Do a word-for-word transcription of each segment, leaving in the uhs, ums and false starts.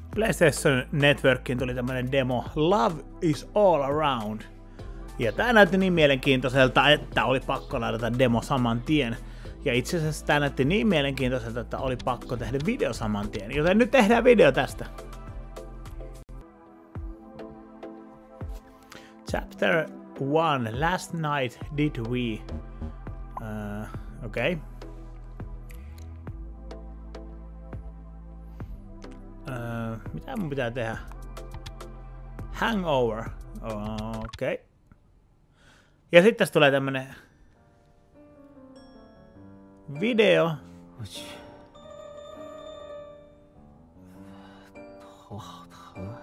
PlayStation Networkiin tuli tämmönen demo Love is all around. Ja tää näytti niin mielenkiintoiselta, että oli pakko ladata demo saman tien. Ja itse asiassa tää näytti niin mielenkiintoiselta, että oli pakko tehdä video saman tien. Joten nyt tehdään video tästä. Chapter one. Last night did we... Uh, Okei. Okay. Uh, mitä mun pitää tehdä? Hangover. Okei. Okay. Ja sitten tässä tulee tämmönen video. 我去，头好疼啊！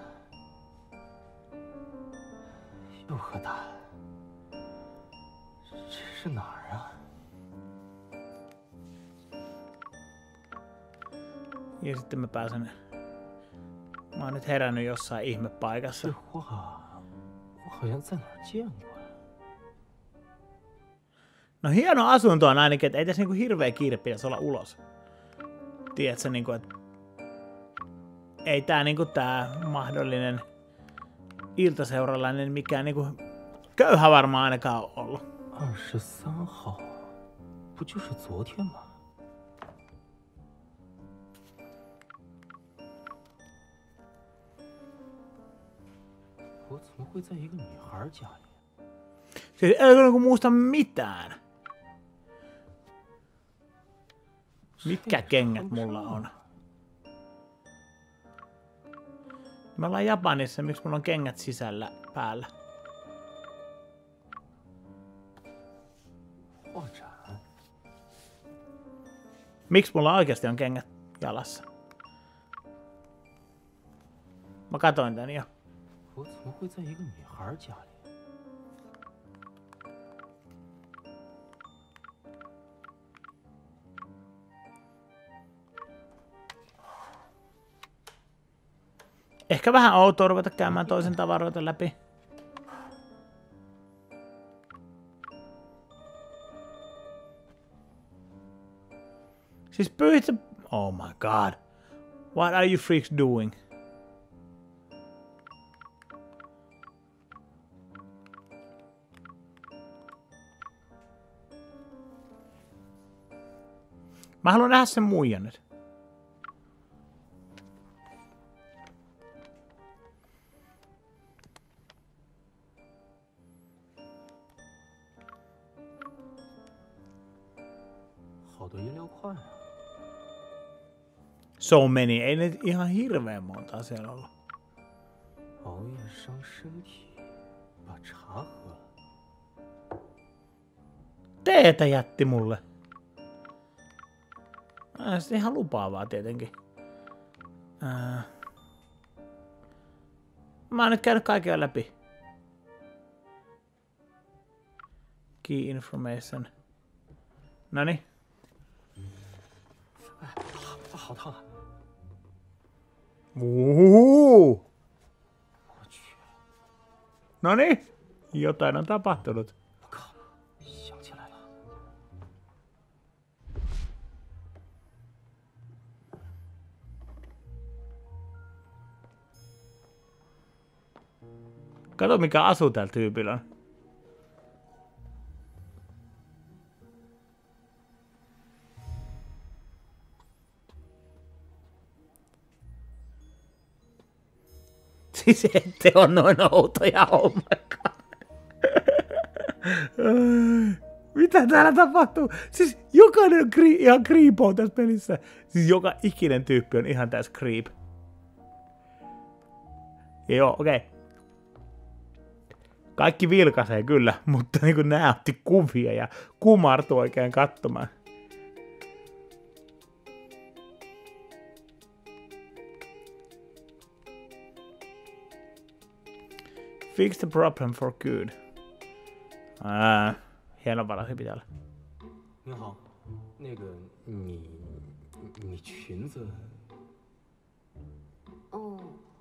又喝大了，这是哪儿啊？ Ja sitten mä pääsen... Mä oon nyt herännyt jossain ihmepaikassa. 这话我好像在哪儿见过。 No hieno asunto on ainakin, että ei tässä niinku hirveä kiire pitäisi olla ulos. Tiedätkö niinku, että... Ei tää niinku tää mahdollinen iltaseuralainen mikään niinku köyhä varmaan ainakaan ole ollut. 二十三号，不就是昨天吗？ 我怎么会在一个女孩家里？ Siis ei niinku muista mitään. Mitkä kengät mulla on? Me ollaan Japanissa, miksi mulla on kengät sisällä päällä? 画展， Miksi mulla oikeasti on kengät jalassa? Mä katoin tän jo. 我怎么会在一个女孩家里？ Ehkä vähän outoa ruveta käymään toisen tavaroita läpi. Siis pyyhitsä... Oh my god. What are you freaks doing? Mä haluan nähdä sen muijan nyt. So many, ei nyt ihan hirveän monta siellä ollut. 熬夜伤身体，把茶喝了。 Teetä jätti mulle. Äh, se ihan lupaavaa tietenkin. Äh. Mä oon nyt käynyt kaiken läpi. Key information. Noniin. 哎，好烫啊！ Uhuhu. 我去， Noniin. Jotain on tapahtunut. 我靠，想起来了， Kato mikä asu täällä tyypillä on. Siis ette on noin outoja, oh my god. Mitä täällä tapahtuu? Siis jokainen on kri- ihan creepoo tässä pelissä. Siis joka ikinen tyyppi on ihan tässä creep. Joo, okei. Okay. Kaikki vilkaisee kyllä, mutta niin kuin nää otti kuvia ja kumartui oikein katsomaan. Fix the problem for good. Ah, hienovaraisia pitää olla. 你好，那个你你裙子， 哦，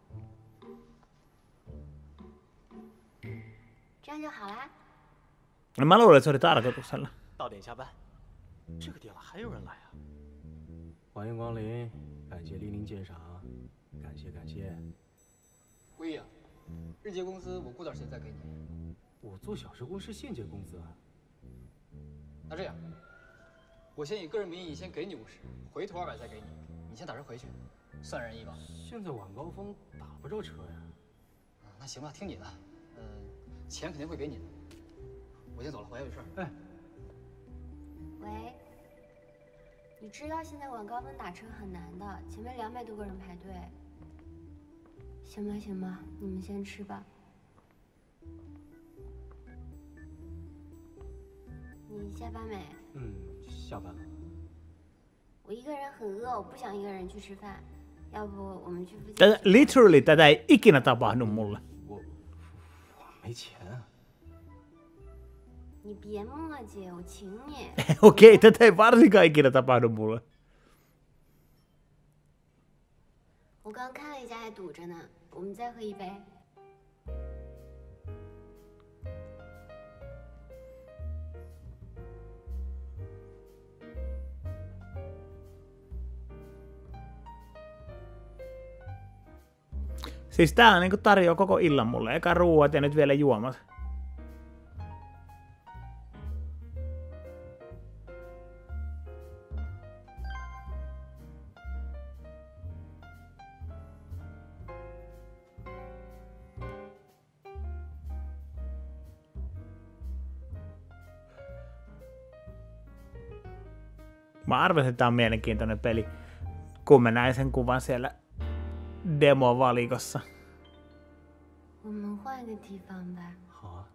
这样就好啦。 No mä luulen, että se oli tarkoituksella. 到点下班，这个点了还有人来啊？ 欢迎光临，感谢莅临鉴赏。 感谢感谢。 归呀，日结工资我过段时间再给你。 我做小时工是现结工资啊。 那这样，我先以个人名义先给你五十，回头二百再给你，你先打车回去，算仁义吧。 现在晚高峰打不着车呀。 啊，那行吧，听你的。呃，钱肯定会给你的。我先走了，我还有事儿。 哎， 喂，你知道现在晚高峰打车很难的，前面两百多个人排队。行吧行吧，你们先吃吧。你下班没？ 嗯，下班了。 我一个人很饿，我不想一个人去吃饭。要不我们去附近。 Tätä, literally tätä ei ikinä tapahdu mulle. 我我没钱啊。 你别磨叽，我请你。 Okei, tätä ei varsinkaan ikinä tapahdu mulle. 我刚看了一下，还堵着呢。我们再喝一杯。 Siis tää niinku tarjoaa koko illan mulle. Eka ruuat ja nyt vielä juomat. Mä arvasin, että tää on mielenkiintoinen peli, kun mä näin sen kuvan siellä demo-valikossa. 我们换个地方吧。 好啊。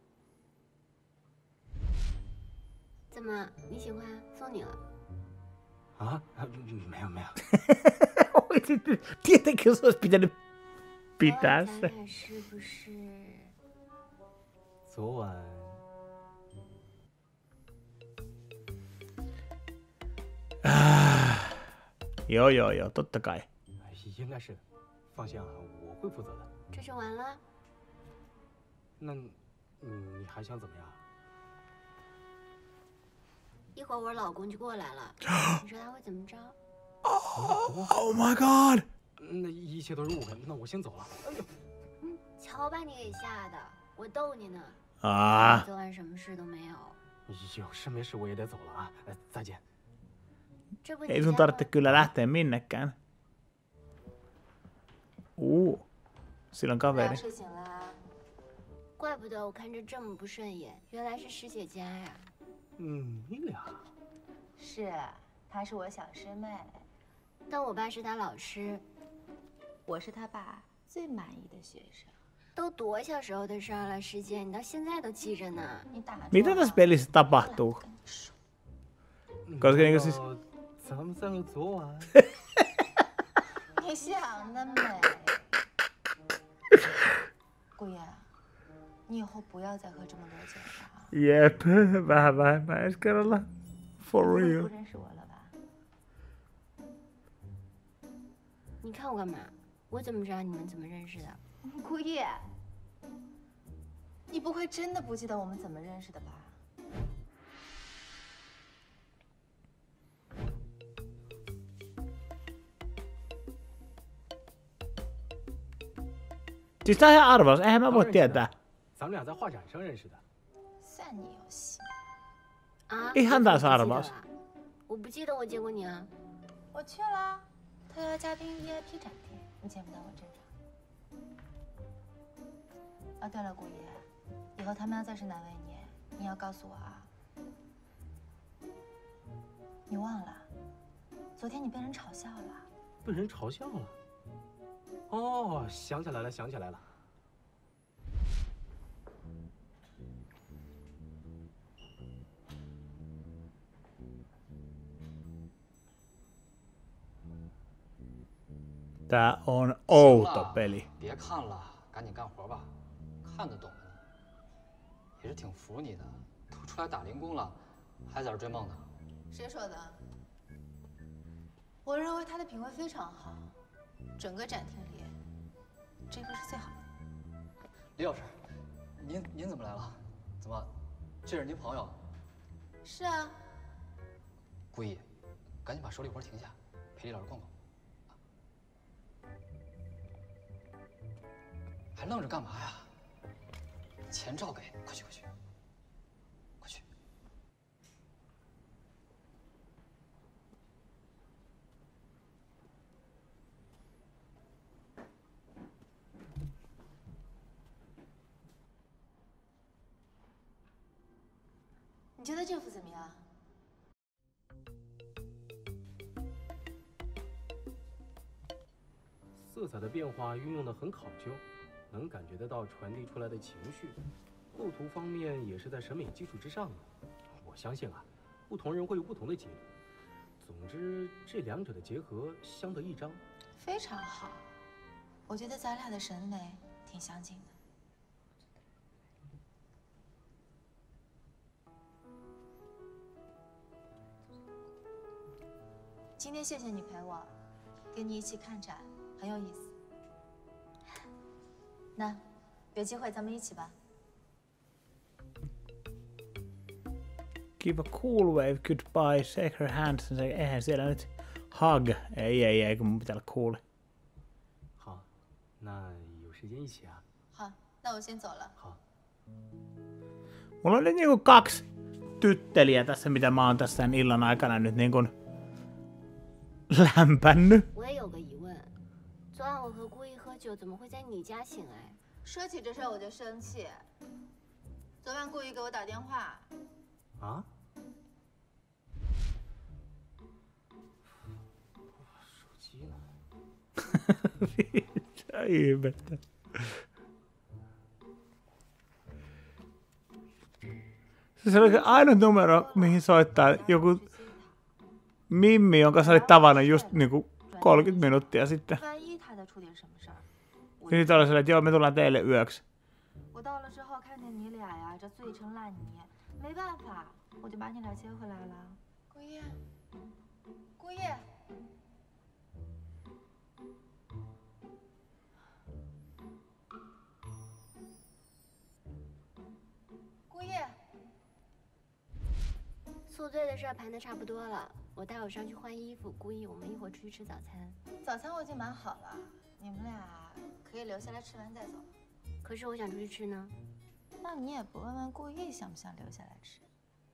怎么，你喜欢？送你了。 啊？没有没有。 Tietenkin se olisi pitänyt pitää se. 咱俩是不是？ 昨晚。 Joo, joo, joo, totta kai. 应该是，放心啊，我会负责的。 这就完了？ 那，嗯，你还想怎么样？ 一会儿我老公就过来了，你说他会怎么着 ？Oh my god！ 那一切都是误会，那我先走了。哎呦， 嗯，瞧把你给吓的，我逗你呢。 啊！ 昨晚什么事都没有。 有事没事我也得走了啊，再见。 Ei sun tarvitse kyllä lähteä minnekään. Uu, sillä on kaveri. 睡醒了，怪不得我看着这么不顺眼，原来是师姐家呀。 嗯，你俩。 是，她是我小师妹， 但我爸是他老师， 我是他爸最满意的学生。 都多小时候的事了，师姐，你到现在都记着呢。 你打住。 Mitä tässä pelissä tapahtuu? Koska niinku siis 咱们三个昨晚。 你想得美，顾言，你以后不要再喝这么多酒了啊。 Jep, vähän vähemmän ensi kerralla. For 不 real. 认识我了吧？ 你看我干嘛？我怎么知道你们怎么认识的？ 顾夜，你不会真的不记得我们怎么认识的吧？ Siis tää on ihan arvaus, eihän mä voi tietää. 咱们俩在画展上认识的。 算你有戏。 啊？ Ihan taas arvaus. 我不记得我见过你啊。 我去了，特邀嘉宾 V I P 展厅，你见不到我正常。啊，对了，顾爷，以后他们要再是难为你，你要告诉我啊。你忘了，昨天你被人嘲笑了。 被人嘲笑了？哦，想起来了，想起来了。 Tää on outo peli. 别看了，赶紧干活吧。看得懂吗你？也是挺服你的，都出来打零工了，还在这追梦呢。 谁说的？我认为他的品味非常好，整个展厅里，这个是最好的。 李老师，您您怎么来了？怎么，这是您朋友？ 是啊。 顾意，赶紧把手里活停下，陪李老师逛逛。 还愣着干嘛呀？钱照给，快去快去，快去。 你觉得这幅怎么样？ 色彩的变化运用的很考究，能感觉得到传递出来的情绪。构图方面也是在审美基础之上的。我相信啊，不同人会有不同的解读。总之，这两者的结合相得益彰。 非常好，我觉得咱俩的审美挺相近的。今天谢谢你陪我，跟你一起看展很有意思。那有机会咱们一起吧。 Give a cool wave goodbye, shake her hands. Eihän siellä nyt hug. Ei, ei, ei, kun mun pitää olla cool. 好，那有时间一起啊。 好，那我先走了。 好。 Mulla on nyt niinku kaksi tytteliä tässä, mitä mä oon tässä tämän illan aikana nyt niinku lämpännyt. 我也有个疑问，昨晚我和顾一喝酒，怎么会在你家醒来？ 说起这事儿我就生气。昨晚故意给我打电话。 啊？手机呢？ Mitä ihmettä. Se oli se ainut numero, mihin soittaa joku Mimmi, jonka sä olit tavannut just niinku kolmekymmentä minuuttia sitten. Ja sit oli silleen, että joo, me tullaan teille yöksi. 我到了之后看见你俩呀，这醉成烂泥，没办法，我就把你俩接回来了。 顾叶，顾叶，顾叶， 宿醉的事儿盘的差不多了，我待会儿上去换衣服，顾一我们一会儿出去吃早餐。 早餐我已经买好了，你们俩可以留下来吃完再走。 可是我想出去吃呢。 那你也不问问顾意想不想留下来吃？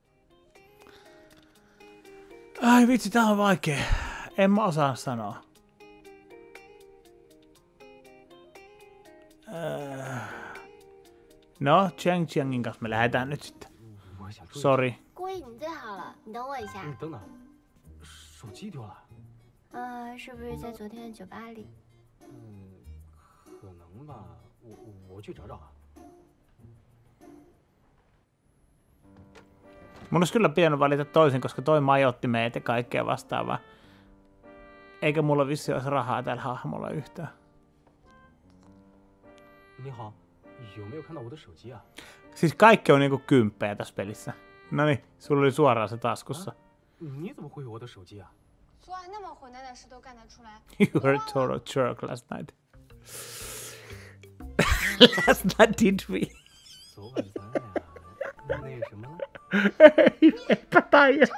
Ai vitsi, tää on vaikea. En mä osaa sanoa. Öö... No, Cheng Chengin kanssa me lähdetään nyt sitten. Sorry. 顾一，你最好了，你等我一下。 你等等，手机丢了。 呃，是不是在昨天的酒吧里？ 嗯，可能吧，我我去找找啊。 Mun olisi kyllä pitänyt valita toisin, koska toi majoitti meitä ja kaikkea vastaavaa. Eikä mulla vissi olisi rahaa tällä hahmolla yhtään. 你好，有没有看到我的手机啊？ Siis kaikki on niinku kymppejä tässä pelissä. Noniin, sulla oli suoraan se taskussa. 你怎么会有我的手机啊？ 昨晚那么混蛋的事都干得出来。 You were a total jerk last night. Last night did we? 昨晚咱俩那什么了？ Eikä taidettu.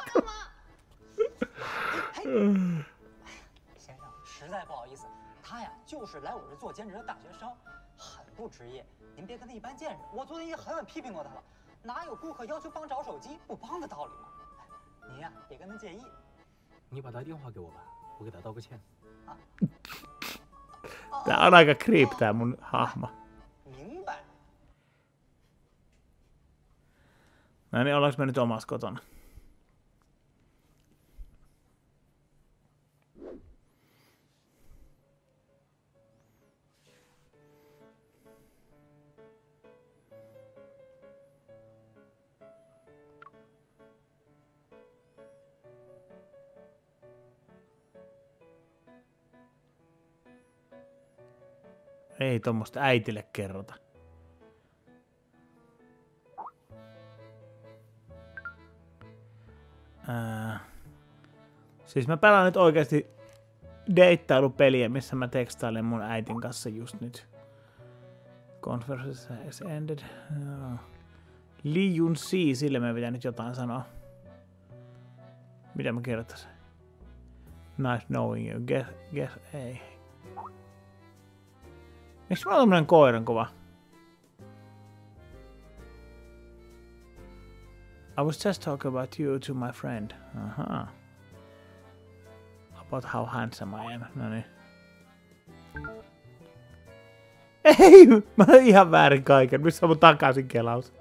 先生，实在不好意思，他呀就是来我这做兼职的大学生，很不职业。您别跟他一般见识。我昨天也狠狠批评过他了，哪有顾客要求帮找手机不帮的道理嘛？您呀别跟他介意。 你把他电话给我吧，我给他道个歉。 啊。 Tää on aika creep tää mun hahmo. 明白。 No niin, ollaanko me nyt omassa kotona? Ei tommoista äitille kerrota. Ää, siis mä pelaan nyt oikeasti deittailupeliä, missä mä tekstailen mun äitin kanssa just nyt. Conference has ended. No. Li Yun Si, sille me pitää nyt jotain sanoa. Mitä mä kirjoittaisin? Nice knowing you. Guess, guess ei. Miksi mä oon tämmönen koiran kuva? I was just talking about you to my friend. Aha. About how handsome I am. No niin. Ei! Mä oon ihan väärin kaiken. Missä on mun takaisin kelaus?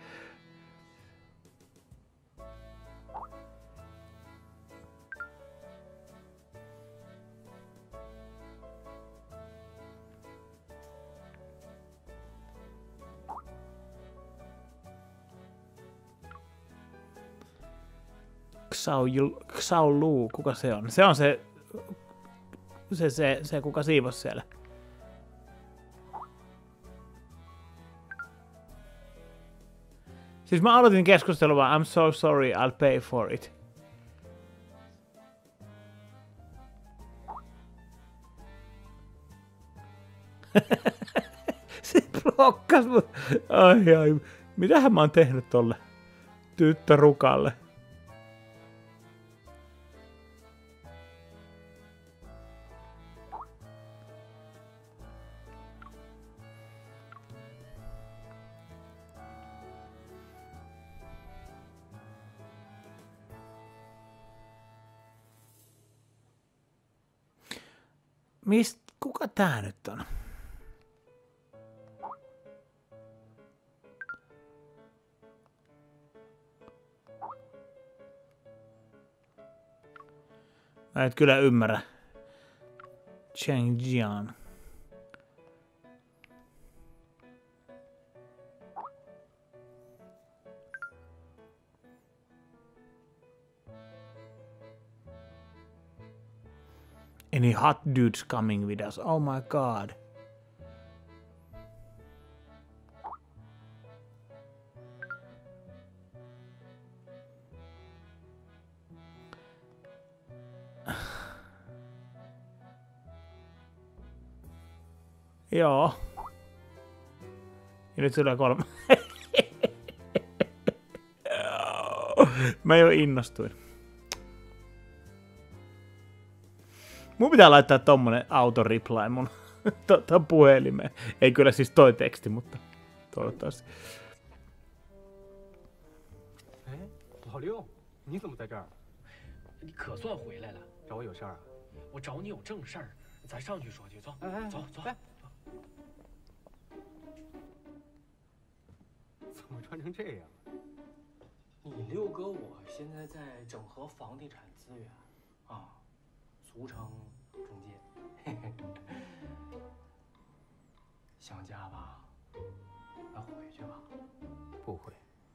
Xiao, Xiao Lu, kuka se on? Se on se, se, se, se kuka siivos siellä. Siis mä aloitin keskustelua, I'm so sorry, I'll pay for it. Se blokkas mut. Ai ai, mitähän mä oon tehnyt tolle tyttörukalle? Mist, kuka tää nyt on? Mä et kyllä ymmärrä. Cheng Jian. Any hot dudes coming with us? Oh my god. Joo. Ja nyt tulee kolme. Mä jo innostuin. Mun pitää laittaa tommonen autoreply mun to, puhelimeen. Ei kyllä siis toi teksti, mutta toivottavasti. Eh, 老六，你怎么在这儿？ 你可算回来了， 找我有事儿啊？ 我找你有正事儿，咱上去说去，走， 哎哎， 走走。 哎怎么穿成这样？ 你六哥，我现在在整合房地产资源，啊，俗称中介。嘿嘿，想家吧？那回去吧。 不回。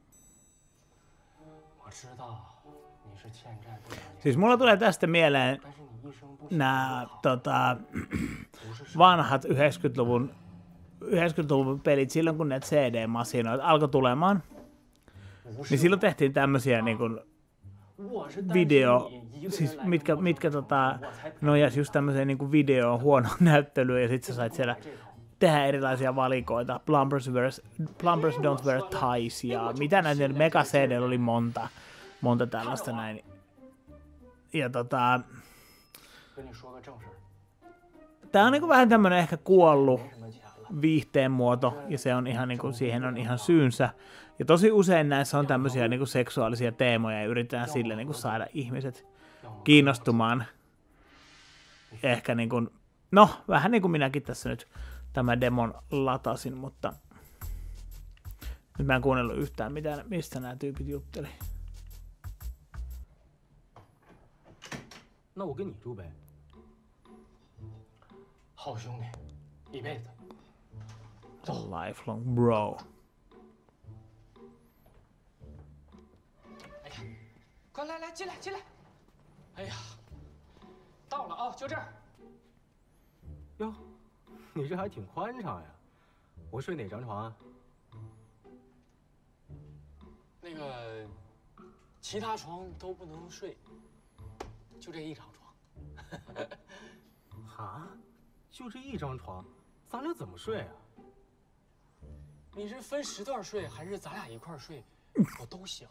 我知道你是欠债不了。 Siis mulla tulee tästä mieleen nämä tota, vanhat yhdeksänkymmentäluvun, yhdeksänkymmentäluvun pelit silloin, kun näitä C D-masinoita alkoi tulemaan. Niin silloin tehtiin tämmösiä niin kuin video, siis mitkä, mitkä tota, nojas just tämmöiseen niin kuin video huonoon näyttelyyn ja sit sä sait siellä tehdä erilaisia valikoita. Plumbers, wears, plumbers don't wear ties ja mitä näitä Mega C D oli monta, monta tällaista näin. Ja tota... Tää on niinku vähän tämmönen ehkä kuollut viihteen muoto ja se on ihan niinku, siihen on ihan syynsä. Ja tosi usein näissä on tämmöisiä niinku seksuaalisia teemoja ja yritetään sille niinku saada ihmiset kiinnostumaan. Ja ehkä niinku, no vähän niinku minäkin tässä nyt tämän demon latasin, mutta nyt mä en kuunnellut yhtään mitään, mistä nämä tyypit jutteli. 那我跟你住呗。 好兄弟，一辈子。 Lifelong bro。 哎呀，快来来进来进来！哎呀，到了啊，就这儿。 哟，你这还挺宽敞呀。我睡哪张床啊？ 那个，其他床都不能睡。 就这一张床， 啊？就这一张床，咱俩怎么睡啊？ 你是分时段睡还是咱俩一块睡，我都行。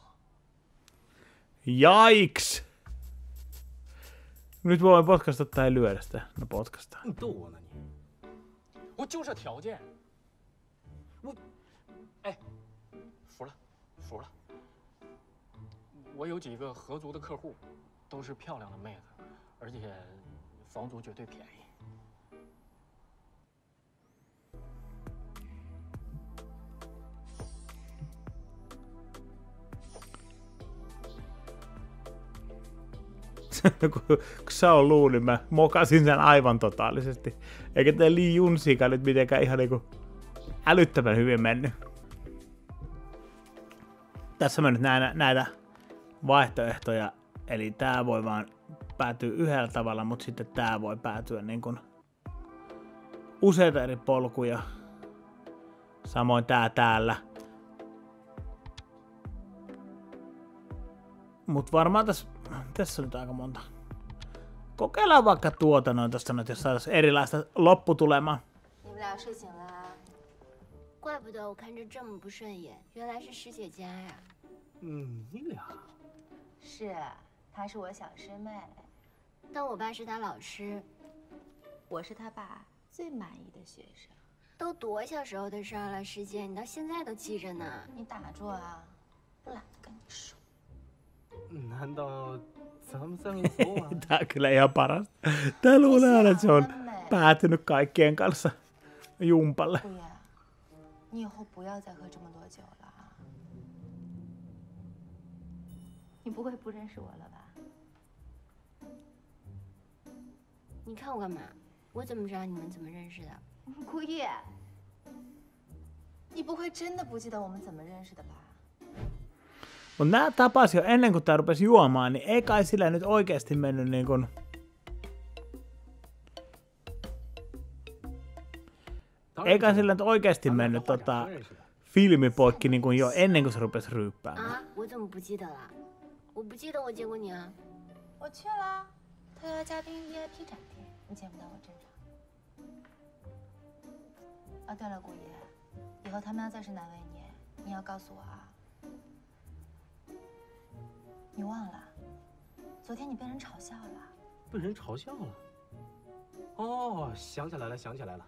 Yikes! Nyt voi podcastaa tai lyödä sitä. No podcastaa. 你逗我呢你？ 我就这条件。我，哎，服了，服了。我有几个合租的客户，都是漂亮的妹子，而且房租绝对便宜。 kun Saul luuli, mä mokasin sen aivan totaalisesti. Eikä tää Lee Junsikaan nyt mitenkään ihan niinku älyttömän hyvin mennyt. Tässä mä nyt näen näitä vaihtoehtoja. Eli tää voi vaan päätyä yhdellä tavalla, mutta sitten tää voi päätyä niin kuin useita eri polkuja. Samoin tää täällä. Mut varmaan tässä, tässä on nyt aika monta. Kokeillaan vaikka tuota noin tosta nyt, jos saataisiin erilaista lopputulemaa. 你们俩睡醒了啊？怪不得我看着这么不顺眼，原来是师姐家呀。 嗯，你俩是，她是我小师妹， 但我爸是他老师， 我是他爸最满意的学生。 都多小时候的事儿了，师姐，你到现在都记着呢。 你打住啊，懒得跟你说。 难道咱们三个昨晚 Tää on kyllä ihan paras. Tää luulee aina, että se on päätynyt kaikkien kanssa jumpalle. 顾言，你以后不要再喝这么多酒了啊！你不会不认识我了吧？ 你看我干嘛？我怎么知道你们怎么认识的？ 顾夜，你不会真的不记得我们怎么认识的吧？ Mut nää tapas jo ennen kuin tää rupesi juomaan, niin ei kai sillä nyt oikeesti mennyt niin kuin... Ei kai sillä nyt oikeesti mennyt tota... filmi poikki niin kuin jo ennen kuin se rupesi ryyppäämään. 啊，我怎么不记得了？我不记得我见过你啊。 我去了，特邀嘉宾 V I P 展厅，你见不到我正常。啊，对了，顾爷，以后他们要再是难为你，你要告诉我啊。 你忘了，昨天你被人嘲笑了。 被人嘲笑了？哦，想起来了，想起来了。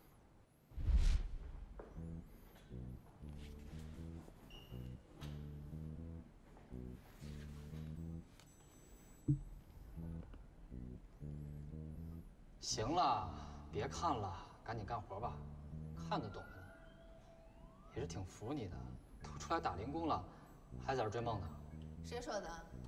行了，别看了，赶紧干活吧。看得懂啊你，也是挺服你的，都出来打零工了，还在这追梦呢。 谁说的？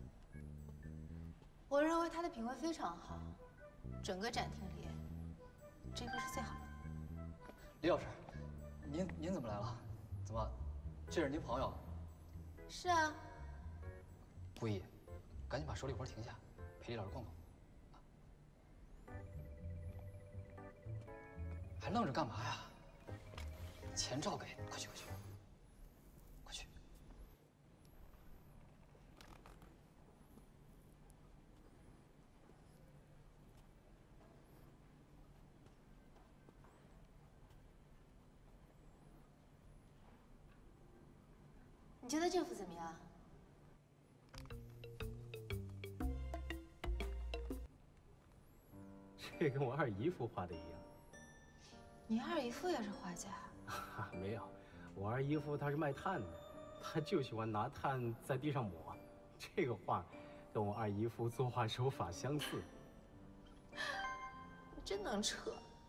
我认为他的品味非常好，整个展厅里，这个是最好的。 李老师，您您怎么来了？怎么，这是您朋友？ 是啊。 顾意，赶紧把手里活停下，陪李老师逛逛。还愣着干嘛呀？钱照给，快去快去。 你觉得这幅怎么样？ 这跟我二姨夫画的一样。 你二姨夫也是画家？ 啊，没有，我二姨夫他是卖炭的，他就喜欢拿炭在地上抹。这个画跟我二姨夫作画手法相似。 你真能扯。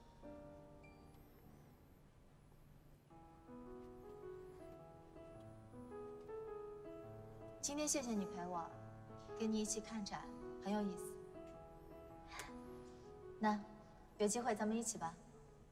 今天谢谢你陪我，跟你一起看展很有意思。那有机会咱们一起吧。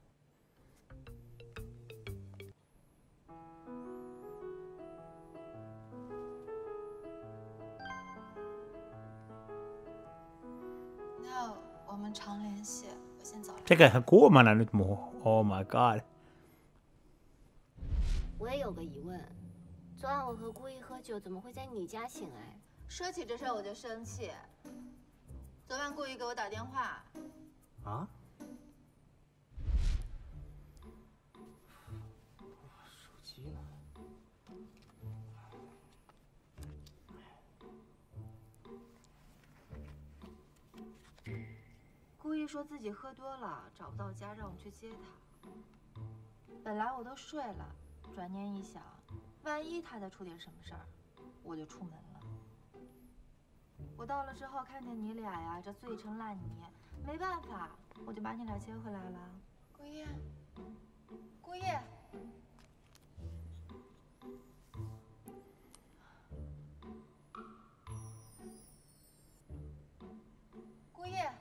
那我们常联系，我先走了。 Sekä kuumana nyt muuhun. Oh my god. 我也有个疑问。 昨晚我和顾意喝酒，怎么会在你家醒来？ 说起这事儿我就生气。昨晚顾意给我打电话。 啊？手机呢？ 顾意说自己喝多了，找不到家，让我去接他。 本来我都睡了，转念一想，万一他再出点什么事儿，我就出门了。我到了之后看见你俩呀，这醉成烂泥，没办法，我就把你俩接回来了。 顾叶，顾叶，顾叶，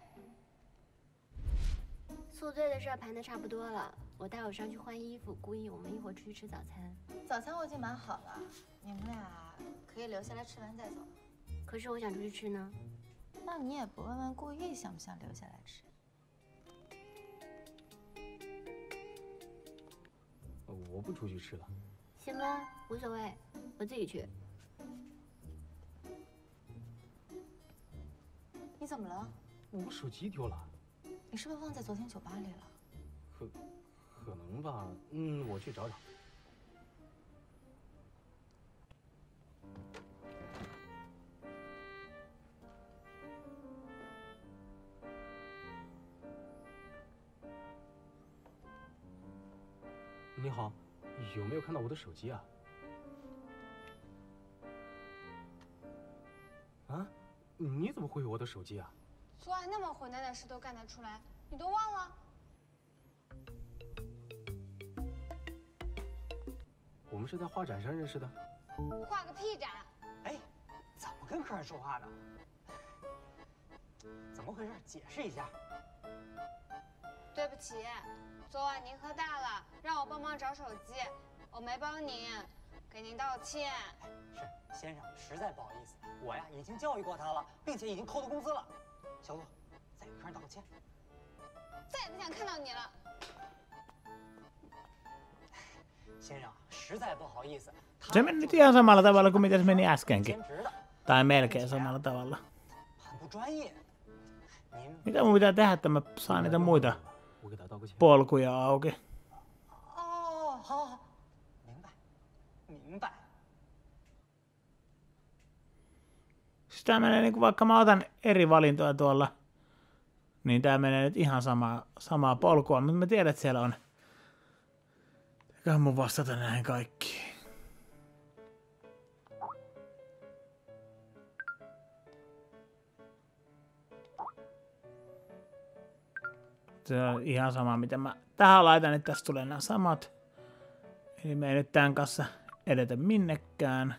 宿醉的事儿盘的差不多了，我待会儿上去换衣服。故意我们一会儿出去吃早餐。 早餐我已经买好了，你们俩可以留下来吃完再走。 可是我想出去吃呢。 那你也不问问顾意想不想留下来吃？ 我不出去吃了。 行吧，无所谓，我自己去。 你怎么了？ 我手机丢了。 你是不是忘在昨天酒吧里了？ 可可能吧，嗯，我去找找。你好，有没有看到我的手机啊？啊，你怎么会有我的手机啊？ 昨晚那么混蛋的事都干得出来，你都忘了？ 我们是在画展上认识的。 画个屁展！ 哎，怎么跟客人说话的？怎么回事？解释一下。 对不起，昨晚您喝大了，让我帮忙找手机，我没帮您，给您道歉。 是先生，实在不好意思，我呀已经教育过他了，并且已经扣他工资了。小左，再给客人道个歉。 再也不想看到你了。 先生，实在不好意思。 Se meni nyt ihan samalla tavalla kuin mitä se meni äskenkin. Tai melkein samalla tavalla. Mitä mun pitää tehdä, että mä saan niitä muita polkuja auki? Siis tää menee niinku, vaikka mä otan eri valintoja tuolla, niin tää menee nyt ihan samaa, samaa polkua, mutta mä tiedän, että siellä on. Eiköhän mun vastata näihin kaikkiin. Se on ihan sama, mitä mä tähän laitan, että tästä tulee nämä samat. Eli me ei nyt tämän kanssa edetä minnekään.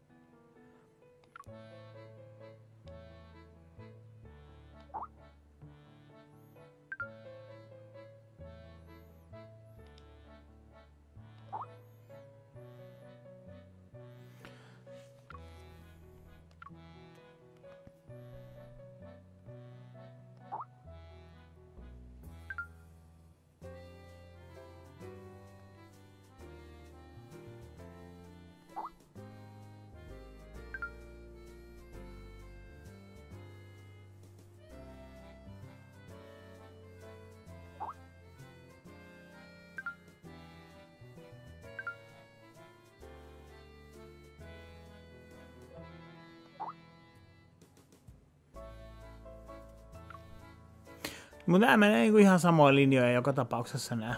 Mutta nämä menee niinku ihan samoin linjoja joka tapauksessa nää.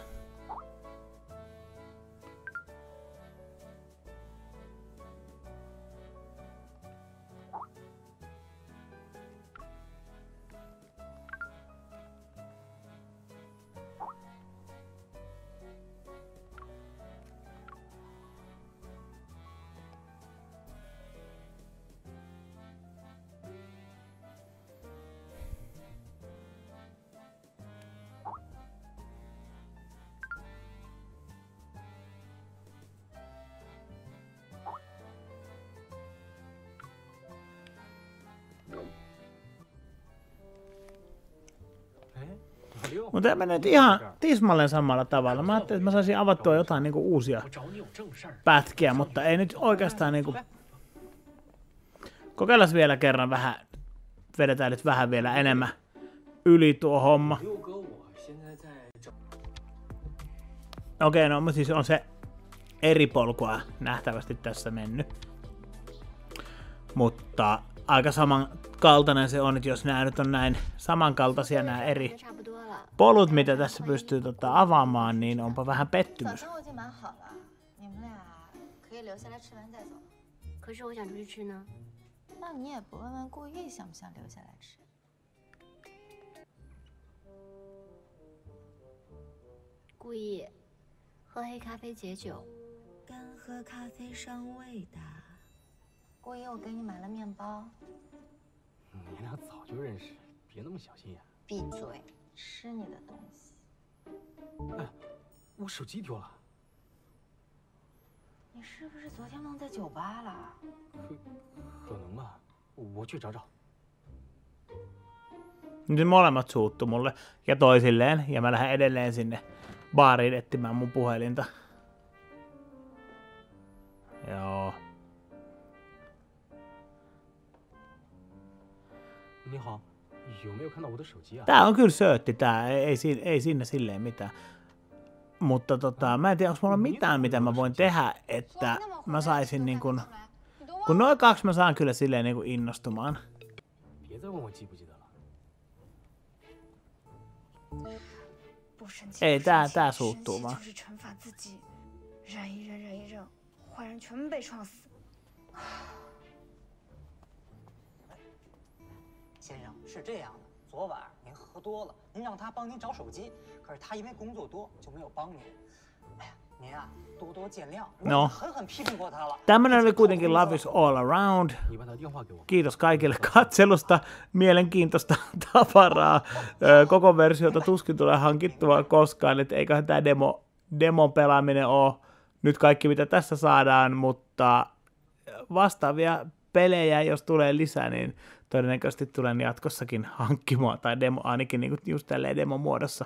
Mutta tämä menee ihan tismalleen samalla tavalla. Mä ajattelin, että mä saisin avattua jotain niinku uusia pätkiä, mutta ei nyt oikeastaan niinku. Kokeillaan vielä kerran vähän. Vedetään nyt vähän vielä enemmän yli tuo homma. Okei, no siis on se eri polkua nähtävästi tässä mennyt. Mutta aika samankaltainen se on, että jos nämä nyt on näin samankaltaisia nämä eri polut, mitä tässä pystyy tota, avaamaan, niin onpa vähän 早 pettymys. 餐我已经买好了，你们俩可以留下来吃完再走。 可是我想出去吃呢。 那你也不问问顾意想不想留下来吃？ 故意喝黑咖啡解酒。 干喝咖啡伤胃的。顾意，我给你买了面包。 你俩早就认识，别那么小心眼。 闭嘴，吃你的东西。 哎，我手机丢了。 你是不是昨天忘在酒吧了？ 可可能吧，我去找找。 Nyt molemmat suuttu mulle ja toisilleen, ja mä lähden edelleen sinne baariin etsimään mun puhelinta. Joo. 你好，有没有看到我的手机啊？ Tää on kyllä söötti tää, ei, ei, siinä- ei siinä silleen mitään. Mutta tota, mä en tiedä, onko mulla mitään, mitä mä voin tehdä, että mä saisin niin kun... Kun noin kaksi mä saan kyllä silleen niin kun innostumaan. 别再问我记不记得了。 不生气， Ei 不 tää, 生气 tää 生 suuttuu 气 vaan. 就是惩罚自己，忍一忍，忍一忍，坏人全部被撞死。 先生，是这样的，昨晚您喝多了，您让他帮您找手机，可是他因为工作多就没有帮您。哎呀，您啊多多见谅，我已 No. 经狠狠批评过他了。 Tämmönen oli kuitenkin Love is all around. 你把他电话给我。 Kiitos kaikille katselusta. Mielenkiintoista tavaraa. Ö, Koko versiota tuskin tulee hankittua koskaan. Et eiköhän tämä demo, demon pelaaminen ole nyt kaikki, mitä tässä saadaan. Mutta vastaavia pelejä, jos tulee lisää, niin todennäköisesti tulen jatkossakin hankkimaan. Tai demo, ainakin niin just tälleen demon muodossa.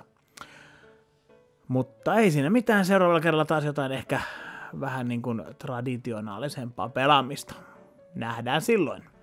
Mutta ei siinä mitään. Seuraavalla kerralla taas jotain ehkä vähän niin kuin traditionaalisempaa pelaamista. Nähdään silloin.